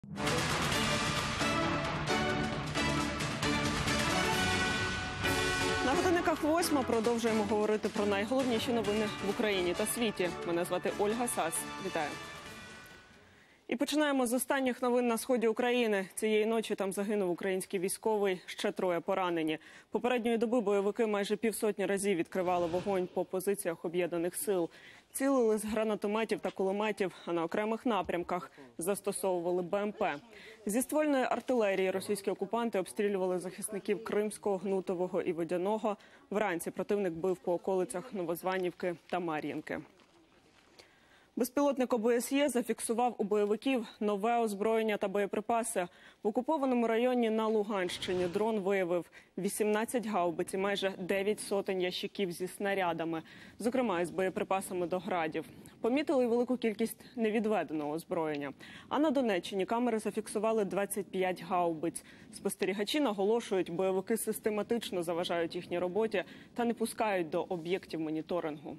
На годинниках 8 продовжуємо говорити про найголовніші новини в Україні та світі. Мене звати Ольга Сас. Вітаю. І починаємо з останніх новин на сході України. Цієї ночі там загинув український військовий, ще 3 поранені. Попередньої доби бойовики майже півсотні разів відкривали вогонь по позиціях об'єднаних сил. Цілили з гранатометів та кулеметів, а на окремих напрямках застосовували БМП. Зі ствольної артилерії російські окупанти обстрілювали захисників Кримського, Гнутового і Водяного. Вранці противник бив по околицях Новозванівки та Мар'їнки. Безпілотник ОБСЄ зафіксував у бойовиків нове озброєння та боєприпаси. В окупованому районі на Луганщині дрон виявив 18 гаубиць і майже 9 сотень ящиків зі снарядами, зокрема із боєприпасами до градів. Помітили й велику кількість невідведеного озброєння. А на Донеччині камери зафіксували 25 гаубиць. Спостерігачі наголошують, бойовики систематично заважають їхній роботі та не пускають до об'єктів моніторингу.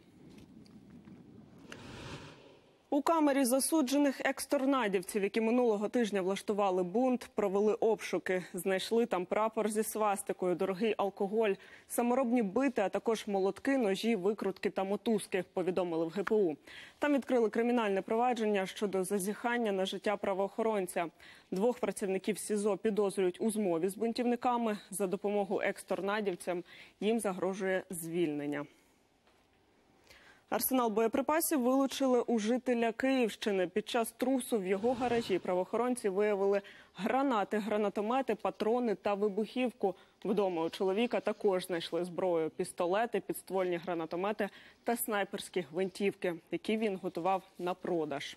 У камері засуджених ексторнадівців, які минулого тижня влаштували бунт, провели обшуки. Знайшли там прапор зі свастикою, дорогий алкоголь, саморобні бити, а також молотки, ножі, викрутки та мотузки, повідомили в ГПУ. Там відкрили кримінальне провадження щодо зазіхання на життя правоохоронця. 2 працівників СІЗО підозрюють у змові з бунтівниками. За допомогу ексторнадівцям їм загрожує звільнення. Арсенал боєприпасів вилучили у жителя Київщини. Під час трусу в його гаражі правоохоронці виявили гранати, гранатомети, патрони та вибухівку. Вдома у чоловіка також знайшли зброю – пістолети, підствольні гранатомети та снайперські гвинтівки, які він готував на продаж.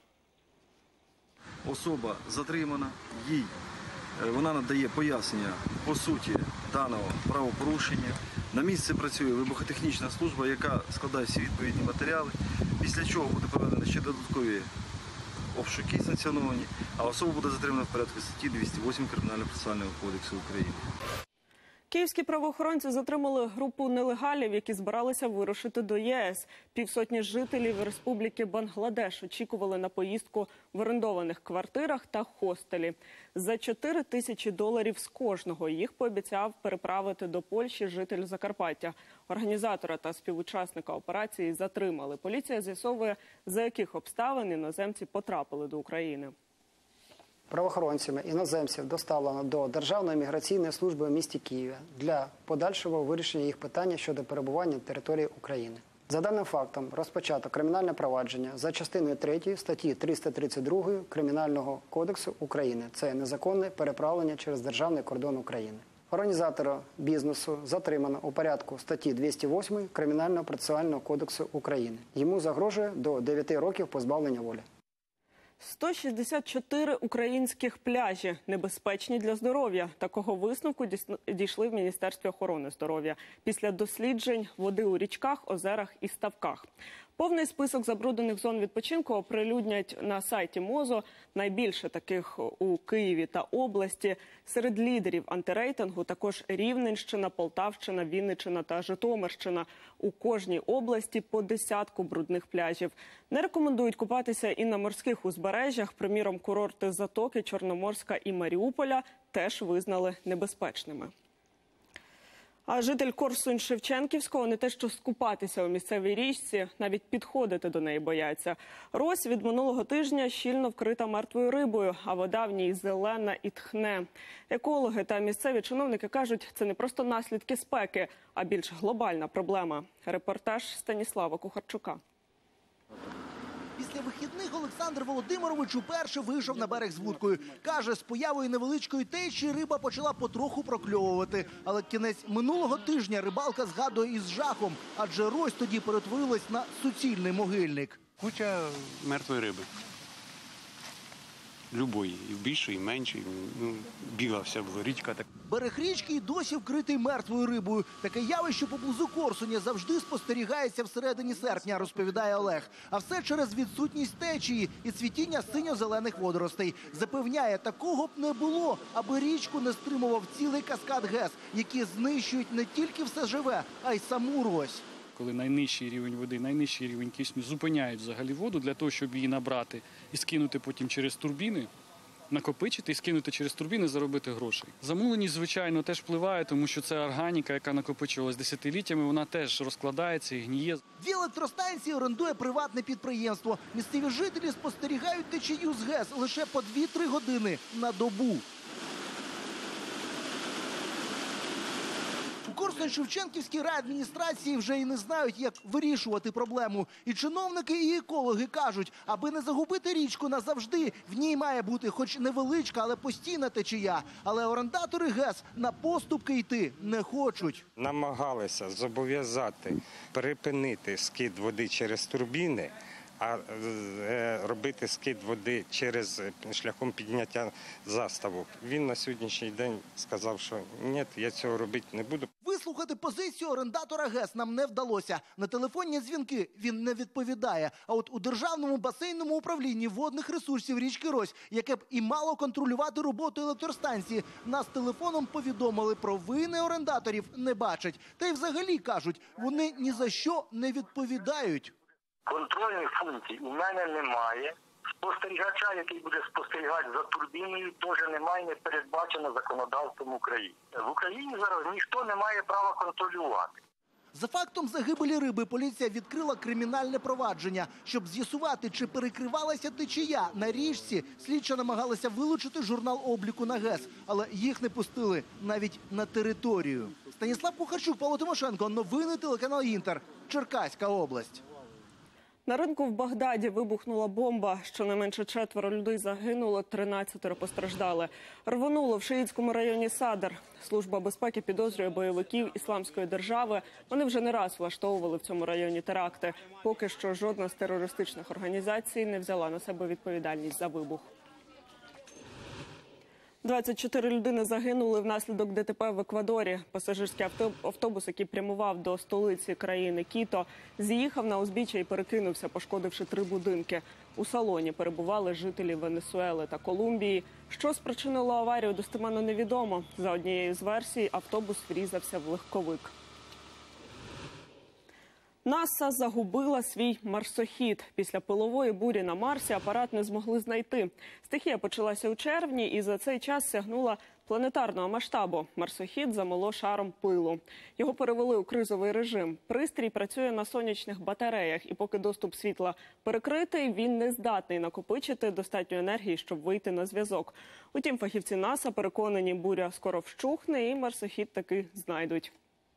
Особа затримана, вона надає пояснення по суті даного правопорушення. На місці працює вибухотехнічна служба, яка складає всі відповідні матеріали, після чого буде проведено ще додаткові обшуки санкціоновані, а особа буде затримана в порядку статті 208 Кримінально-процесуального кодексу України. Київські правоохоронці затримали групу нелегалів, які збиралися вирушити до ЄС. Півсотні жителів Республіки Бангладеш очікували на поїздку в орендованих квартирах та хостелі. За $4000 з кожного їх пообіцяв переправити до Польщі житель Закарпаття. Організатора та співучасника операції затримали. Поліція з'ясовує, за яких обставин іноземці потрапили до України. Правоохоронцями іноземців доставлено до Державної міграційної служби у місті Києві для подальшого вирішення їх питання щодо перебування на території України. За даним фактом розпочато кримінальне провадження за частиною 3 статті 332 Кримінального кодексу України. Це незаконне переправлення через державний кордон України. Організатора бізнесу затримано у порядку статті 208 Кримінального процесуального кодексу України. Йому загрожує до 9 років позбавлення волі. 164 українських пляжі небезпечні для здоров'я. Такого висновку дійшли в Міністерстві охорони здоров'я після досліджень води у річках, озерах і ставках. Повний список забруднених зон відпочинку оприлюднять на сайті МОЗу. Найбільше таких у Києві та області. Серед лідерів антирейтингу також Рівненщина, Полтавщина, Вінниччина та Житомирщина. У кожній області по 10 брудних пляжів. Не рекомендують купатися і на морських узбережжях. Приміром, курорти Затоки, Чорноморська і Маріуполя теж визнали небезпечними. А житель Корсунь-Шевченківського не те що скупатися у місцевій річці, навіть підходити до неї бояться. Рось від минулого тижня щільно вкрита мертвою рибою, а вода в ній зелена і тхне. Екологи та місцеві чиновники кажуть, це не просто наслідки спеки, а більш глобальна проблема. Репортаж Станіслава Кухарчука. Після вихідних Олександр Володимирович уперше вийшов на берег з вудкою. Каже, з появою невеличкої течії риба почала потроху прокльовувати. Але кінець минулого тижня рибалка згадує із жахом, адже Рось тоді перетворилась на суцільний могильник. Куча мертвої риби. Любої, і більшої, і меншої. Бігався була річка. Берег річки й досі вкритий мертвою рибою. Таке явище поблизу Корсуня завжди спостерігається всередині серпня, розповідає Олег. А все через відсутність течії і цвітіння синьо-зелених водоростей. Запевняє, такого б не було, аби річку не стримував цілий каскад ГЕС, які знищують не тільки все живе, а й саму Рось. Коли найнижчий рівень води, найнижчий рівень кисню зупиняють взагалі воду для того, щоб її набрати і скинути потім через турбіни накопичити і скинути через турбіни, заробити грошей. Замуленість, звичайно, теж впливає, тому що це органіка, яка накопичувалась десятиліттями, вона теж розкладається і гніє. 2 електростанції орендує приватне підприємство. Місцеві жителі спостерігають течію з ГЕС лише по 2-3 години на добу. У Корсунь-Шевченківській райадміністрації вже і не знають, як вирішувати проблему. І чиновники, і екологи кажуть, аби не загубити річку назавжди, в ній має бути хоч невеличка, але постійна течія. Але орендатори ГЕС на поступки йти не хочуть. Намагалися зобов'язати припинити скид води через турбіни, а робити скид води шляхом підняття заставок. Він на сьогоднішній день сказав, що ні, я цього робити не буду. Вислухати позицію орендатора ГЕС нам не вдалося. На телефонні дзвінки він не відповідає. А от у Державному басейному управлінні водних ресурсів річки Рось, яке б і мало контролювати роботу електростанції, нас телефоном повідомили про вини орендаторів не бачать. Та й взагалі, кажуть, вони ні за що не відповідають. Контрольних функцій у мене немає. Спостерігача, який буде спостерігати за турбіною, теж немає, не передбачено законодавством України. В Україні зараз ніхто не має права контролювати. За фактом загибелі риби поліція відкрила кримінальне провадження. Щоб з'ясувати, чи перекривалася течія на річці, слідча намагалася вилучити журнал обліку на ГЕС, але їх не пустили навіть на територію. Станіслав Кухарчук, Павло Тимошенко, новини, телеканал «Інтер», Черкаська область. На ринку в Багдаді вибухнула бомба. Щонайменше 4 людей загинуло, 13 постраждали. Рвонуло в шиїтському районі Садр. Служба безпеки підозрює бойовиків Ісламської держави. Вони вже не раз влаштовували в цьому районі теракти. Поки що жодна з терористичних організацій не взяла на себе відповідальність за вибух. 24 людини загинули внаслідок ДТП в Еквадорі. Пасажирський автобус, який прямував до столиці країни Кіто, з'їхав на узбіччя і перекинувся, пошкодивши 3 будинки. У салоні перебували жителі Венесуели та Колумбії. Що спричинило аварію, достеменно невідомо. За однією з версій, автобус врізався в легковик. НАСА загубила свій марсохід. Після пилової бурі на Марсі апарат не змогли знайти. Стихія почалася у червні і за цей час сягнула планетарного масштабу. Марсохід замело шаром пилу. Його перевели у кризовий режим. Пристрій працює на сонячних батареях, і поки доступ світла перекритий, він не здатний накопичити достатньо енергії, щоб вийти на зв'язок. Утім, фахівці НАСА переконані, буря скоро вщухне і марсохід таки знайдуть.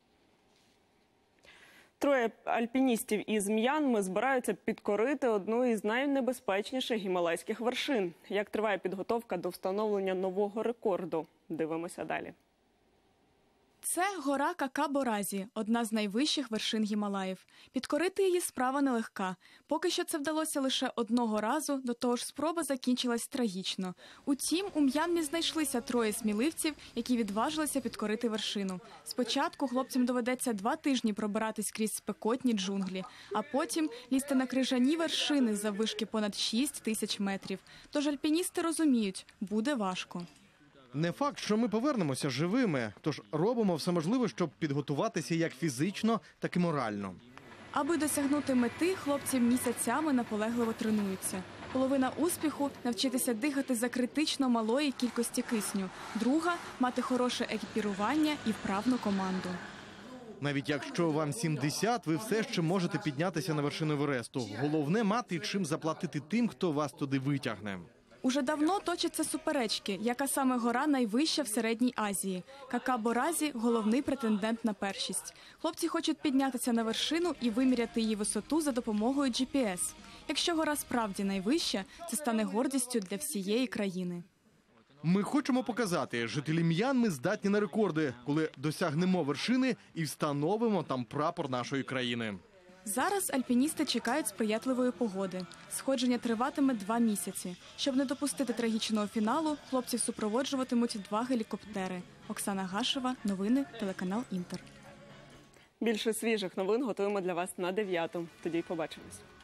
3 альпіністів із М'янми збираються підкорити одну із найнебезпечніших гімалайських вершин. Як триває підготовка до встановлення нового рекорду? Дивимося далі. Це гора Кака-Боразі, одна з найвищих вершин Гімалаїв. Підкорити її справа нелегка. Поки що це вдалося лише одного разу, до того ж спроба закінчилась трагічно. Утім, у М'янмі знайшлися 3 сміливців, які відважилися підкорити вершину. Спочатку хлопцям доведеться 2 тижні пробиратись крізь спекотні джунглі, а потім лізти на крижані вершини заввишки понад 6 тисяч метрів. Тож альпіністи розуміють, буде важко. Не факт, що ми повернемося живими, тож робимо все можливе, щоб підготуватися як фізично, так і морально. Аби досягнути мети, хлопці місяцями наполегливо тренуються. Половина успіху – навчитися дихати за критично малої кількості кисню. Друга – мати хороше екіпірування і вправну команду. Навіть якщо вам 70, ви все ще можете піднятися на вершину Евересту. Головне – мати чим заплатити тим, хто вас туди витягне. Уже давно точаться суперечки, яка саме гора найвища в Середній Азії. Кака-Боразі – головний претендент на першість. Хлопці хочуть піднятися на вершину і виміряти її висоту за допомогою GPS. Якщо гора справді найвища, це стане гордістю для всієї країни. Ми хочемо показати, жителі М'янми здатні на рекорди, коли досягнемо вершини і встановимо там прапор нашої країни. Зараз альпіністи чекають сприятливої погоди. Сходження триватиме 2 місяці. Щоб не допустити трагічного фіналу, хлопців супроводжуватимуть 2 гелікоптери. Оксана Гашева, новини, телеканал «Інтер». Більше свіжих новин готуємо для вас на 9-ту. Тоді й побачимось.